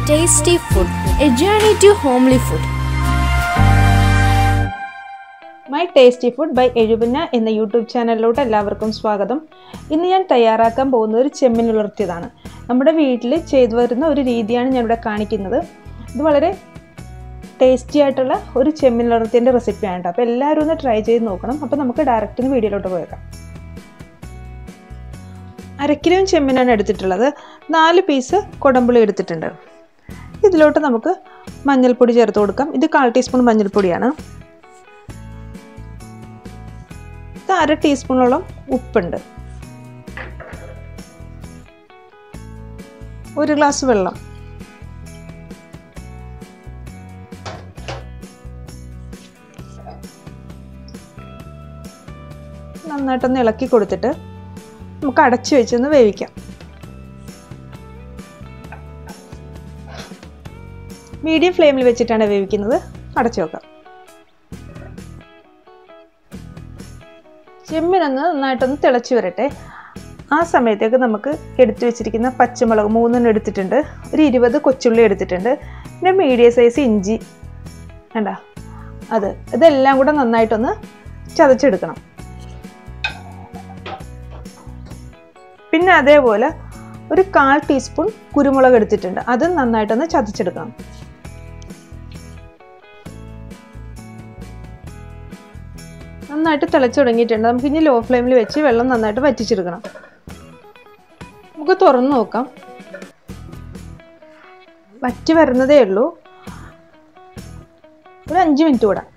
tasty food, a journey to homely food. My tasty food by Ezhupunna എന്ന YouTube ചാനലിലോട്ട് എല്ലാവർക്കും സ്വാഗതം. ഇന്ന് ഞാൻ തയ്യാറാക്കാൻ പോകുന്നത് ഒരു ചെമ്മീൻ ഉലർത്തിയതാണ്. നമ്മുടെ വീട്ടിൽ ചെയ്തു വരുന്ന ഒരു രീതിയാണ് ഞാൻ ഇവിടെ കാണിക്കുന്നത്. ഇത് വളരെ ടേസ്റ്റി ആയിട്ടുള്ള ഒരു ചെമ്മീൻ ഉലർത്തിയതിൻ്റെ റെസിപ്പിയാണ് കേട്ടോ. അപ്പോൾ എല്ലാവരും ഒന്ന് ട്രൈ ചെയ്ത് നോക്കണം. അപ്പോൾ നമുക്ക് ഡയറക്റ്റ് വീഡിയോയിലോട്ട് പോയേക്കാം. 1/2 കിലോ ചെമ്മീനാണ് എടുത്തിട്ടുള്ളത്. 4 പീസ് കൊടമ്പുളി എടുത്തിട്ടുണ്ട്. ഇതിലോട്ട് നമുക്ക് മഞ്ഞൾപ്പൊടി ചേർത്ത് കൊടുക്കാം. ഇത് 1/4 ടീസ്പൂൺ മഞ്ഞൾപ്പൊടിയാണ്. ഇത് 1/2 ടീസ്പൂണോളം ഉപ്പുണ്ട്. 1 ഗ്ലാസ് വെള്ളം. നന്നായിട്ടൊന്ന് ഇളക്കി കൊടുത്തിട്ട് നമുക്ക് അടച്ചു വെച്ചൊന്ന് വേവിക്കാം. മീഡിയം ഫ്ലെയിമിൽ വെച്ചിട്ടാണ് വേവിക്കുന്നത്. അടച്ചു വെക്കാം. ചെമ്മീനൊന്ന് നന്നായിട്ടൊന്ന് തിളച്ച് വരട്ടെ. ആ സമയത്തേക്ക് നമുക്ക് എടുത്തു വെച്ചിരിക്കുന്ന പച്ചമുളക് 3 എടുത്തിട്ടുണ്ട്. ഒരു 20 കൊച്ചുള്ളി എടുത്തിട്ടുണ്ട്. പിന്നെ മീഡിയം സൈസ് ഇഞ്ചി വേണ്ട ഇതെല്ലാം കൂടെ നന്നായിട്ടൊന്ന് ചതച്ചെടുക്കണം. പിന്നെ അതേപോലെ ഒരു 1/4 ടീസ്പൂൺ കുരുമുളക് എടുത്തിട്ടുണ്ട്. അതും നന്നായിട്ടൊന്ന് ചതച്ചെടുക്കണം. നന്നായിട്ട് തിളച്ച് തുടങ്ങിയിട്ടുണ്ട്. നമുക്ക് ഇനി ലോ ഫ്ലെയിമിൽ വെച്ച് വെള്ളം നന്നായിട്ട് വറ്റിച്ചെടുക്കണം. നമുക്ക് തുറന്ന് നോക്കാം. വറ്റി വരുന്നതേ ഉള്ളൂ. ഒരു 5 മിനിറ്റ് കൂടെ.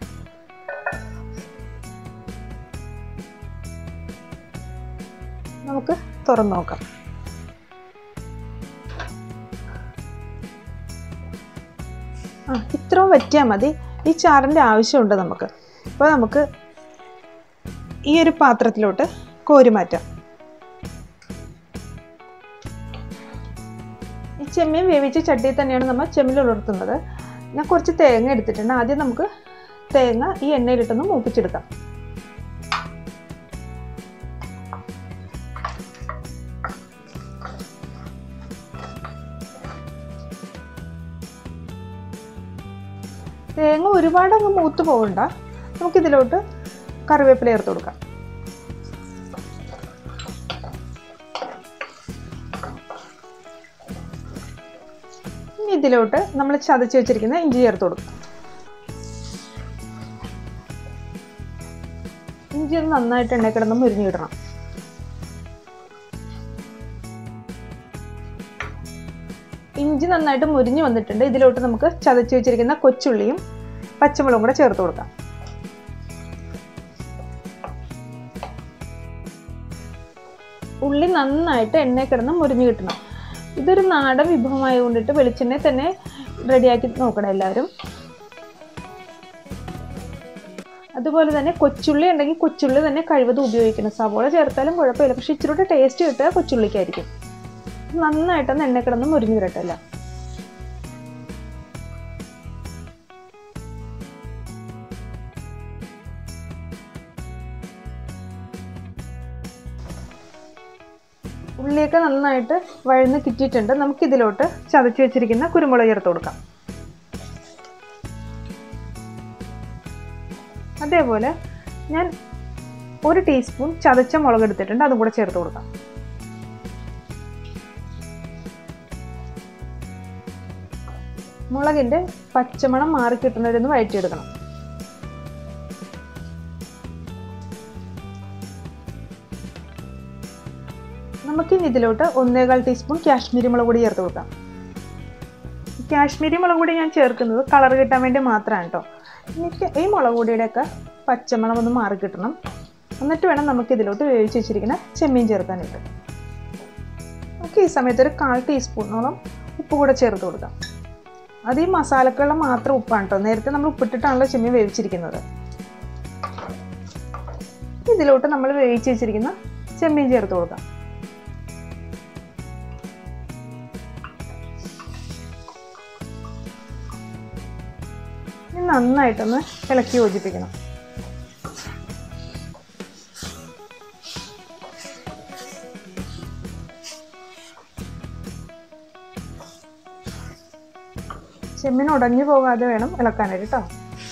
നമുക്ക് തുറന്ന് നോക്കാം. ഇത്രയും വറ്റിയാൽ മതി. ഈ ചാറിൻ്റെ ആവശ്യമുണ്ട് നമുക്ക്. അപ്പോൾ നമുക്ക് ഈ ഒരു പാത്രത്തിലോട്ട് കോരി മാറ്റാം. ഈ ചെമ്മീൻ വേവിച്ച ചട്ടിയിൽ തന്നെയാണ് നമ്മൾ ചെമ്മീൻ ഉലർത്തുന്നത്. ഞാൻ കുറച്ച് തേങ്ങ എടുത്തിട്ടുണ്ട്. ആദ്യം നമുക്ക് തേങ്ങ ഈ എണ്ണയിലിട്ടൊന്ന് മൂപ്പിച്ചെടുക്കാം. തേങ്ങ ഒരുപാട് അങ്ങ് മൂത്ത് പോകണ്ട. നമുക്കിതിലോട്ട് കറിവേപ്പില ചേർത്ത് കൊടുക്കാം. ഇനി ഇതിലോട്ട് നമ്മൾ ചതച്ച് വെച്ചിരിക്കുന്ന ഇഞ്ചി ചേർത്ത് കൊടുക്കാം. ഇഞ്ചി ഒന്ന് നന്നായിട്ട് എണ്ണ കിടന്ന് മുരിഞ്ഞിടണം. ഇഞ്ചി നന്നായിട്ട് മുരിഞ്ഞ് വന്നിട്ടുണ്ട്. ഇതിലോട്ട് നമുക്ക് ചതച്ച് വെച്ചിരിക്കുന്ന കൊച്ചുള്ളിയും പച്ചമുളകും കൂടെ ചേർത്ത് കൊടുക്കാം. ഉള്ളി നന്നായിട്ട് എണ്ണ കിടന്ന് മുരിഞ്ഞ് കിട്ടണം. ഇതൊരു നാടൻ വിഭവമായി കൊണ്ടിട്ട് വെളിച്ചെണ്ണ തന്നെ റെഡിയാക്കി നോക്കണം എല്ലാവരും. അതുപോലെ തന്നെ കൊച്ചുള്ളി ഉണ്ടെങ്കിൽ കൊച്ചുള്ളി തന്നെ കഴിവതും ഉപയോഗിക്കണം. സവോള ചേർത്താലും കുഴപ്പമില്ല. പക്ഷെ ഇച്ചിരി ടേസ്റ്റ് കിട്ടുക കൊച്ചുള്ളിക്കായിരിക്കും. നന്നായിട്ടൊന്ന് എണ്ണ കിടന്ന് മുരിഞ്ഞ് വരട്ടല്ല. ഉള്ളിയൊക്കെ നന്നായിട്ട് വഴന്ന് കിട്ടിയിട്ടുണ്ട്. നമുക്കിതിലോട്ട് ചതച്ച് വെച്ചിരിക്കുന്ന കുരുമുളക് ചേർത്ത് കൊടുക്കാം. അതേപോലെ ഞാൻ 1 ടീസ്പൂൺ ചതച്ച മുളക് എടുത്തിട്ടുണ്ട്. അതും കൂടെ ചേർത്ത് കൊടുക്കാം. മുളകിൻ്റെ പച്ചമണം മാറി കിട്ടുന്നവരൊന്ന് വഴറ്റിയെടുക്കണം. നമുക്കിനി ഇതിലോട്ട് 1/4 ടീസ്പൂൺ കാശ്മീരി മുളക് പൊടി ചേർത്ത് കൊടുക്കാം. കാശ്മീരി മുളക് പൊടി ഞാൻ ചേർക്കുന്നത് കളർ കിട്ടാൻ വേണ്ടി മാത്രമാണ് കേട്ടോ. എനിക്ക് ഈ മുളക് പൊടിയുടെയൊക്കെ പച്ചമണം ഒന്ന് മാറി കിട്ടണം. എന്നിട്ട് വേണം നമുക്ക് ഇതിലോട്ട് വേവിച്ച് വെച്ചിരിക്കുന്ന ചെമ്മീൻ ചേർക്കാനായിട്ട്. നമുക്ക് ഈ സമയത്ത് ഒരു 1/4 ടീസ്പൂണോളം ഉപ്പ് കൂടെ ചേർത്ത് കൊടുക്കാം. അത് ഈ മസാലക്കുള്ള മാത്രം ഉപ്പാണ് കേട്ടോ. നേരത്തെ നമ്മൾ ഉപ്പിട്ടിട്ടാണല്ലോ ചെമ്മീൻ വേവിച്ചിരിക്കുന്നത്. ഇതിലോട്ട് നമ്മൾ വേവിച്ച് വെച്ചിരിക്കുന്ന ചെമ്മീൻ ചേർത്ത് കൊടുക്കാം. നന്നായിട്ടൊന്ന് ഇളക്കി യോജിപ്പിക്കണം. ചെമ്മീൻ ഉടഞ്ഞു പോകാതെ വേണം ഇളക്കാനായിട്ട് കേട്ടോ.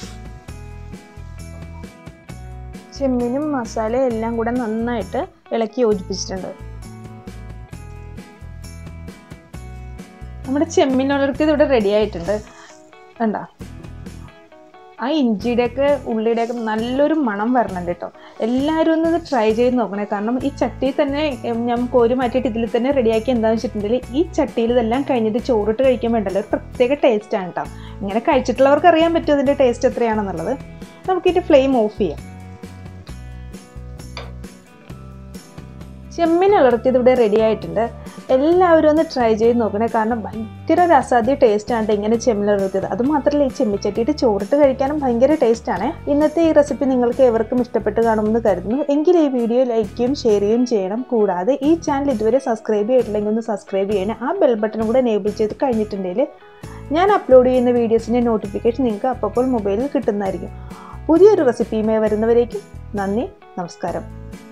ചെമ്മീനും മസാലയും എല്ലാം കൂടെ നന്നായിട്ട് ഇളക്കി യോജിപ്പിച്ചിട്ടുണ്ട്. നമ്മുടെ ചെമ്മീൻ ഉലർത്തിയത് ഇവിടെ റെഡി ആയിട്ടുണ്ട്. കണ്ടോ, ആ ഇഞ്ചിയുടെയൊക്കെ ഉള്ളിയുടെയൊക്കെ നല്ലൊരു മണം വരണുണ്ട് കേട്ടോ. എല്ലാവരും ഒന്ന് ട്രൈ ചെയ്ത് നോക്കണേ. കാരണം ഈ ചട്ടിയിൽ തന്നെ ഞാൻ കോരി മാറ്റിയിട്ട് ഇതിൽ തന്നെ റെഡിയാക്കി എന്താണെന്ന് വെച്ചിട്ടുണ്ടെങ്കിൽ ഈ ചട്ടിയിൽ ഇതെല്ലാം കഴിഞ്ഞിട്ട് ചോറിട്ട് കഴിക്കാൻ വേണ്ടല്ലോ ഒരു പ്രത്യേക ടേസ്റ്റാണ് കേട്ടോ. ഇങ്ങനെ കഴിച്ചിട്ടുള്ളവർക്ക് അറിയാൻ പറ്റും അതിൻ്റെ ടേസ്റ്റ് എത്രയാണെന്നുള്ളത്. നമുക്കിതിൻ്റെ ഫ്ലെയിം ഓഫ് ചെയ്യാം. ചെമ്മീൻ ഉലർത്തിയത് ഇവിടെ റെഡി ആയിട്ടുണ്ട്. എല്ലാവരും ഒന്ന് ട്രൈ ചെയ്ത് നോക്കണേ. കാരണം ഭയങ്കര രസാദ്യ ടേസ്റ്റാണ് ഇങ്ങനെ ചെമ്മീൻ ഉലർത്തിയത്. അതുമാത്രമല്ല ഈ ചെമ്മിച്ചട്ടിയിട്ട് ചോറിട്ട് കഴിക്കാനും ഭയങ്കര ടേസ്റ്റാണ്. ഇന്നത്തെ ഈ റെസിപ്പി നിങ്ങൾക്ക് എവർക്കും ഇഷ്ടപ്പെട്ട് കാണുമെന്ന് കരുതുന്നു. എങ്കിൽ ഈ വീഡിയോ ലൈക്ക് ചെയ്യും ഷെയർ ചെയ്യുകയും ചെയ്യണം. കൂടാതെ ഈ ചാനൽ ഇതുവരെ സബ്സ്ക്രൈബ് ചെയ്തിട്ടില്ലെങ്കിൽ ഒന്ന് സബ്സ്ക്രൈബ് ചെയ്യണം. ആ ബെൽ ബട്ടൺ കൂടെ എനേബിൾ ചെയ്ത് കഴിഞ്ഞിട്ടുണ്ടെങ്കിൽ ഞാൻ അപ്ലോഡ് ചെയ്യുന്ന വീഡിയോസിൻ്റെ നോട്ടിഫിക്കേഷൻ നിങ്ങൾക്ക് അപ്പോൾ മൊബൈലിൽ കിട്ടുന്നതായിരിക്കും. പുതിയൊരു റെസിപ്പിയുമായി വരുന്നവരേക്കും നന്ദി, നമസ്കാരം.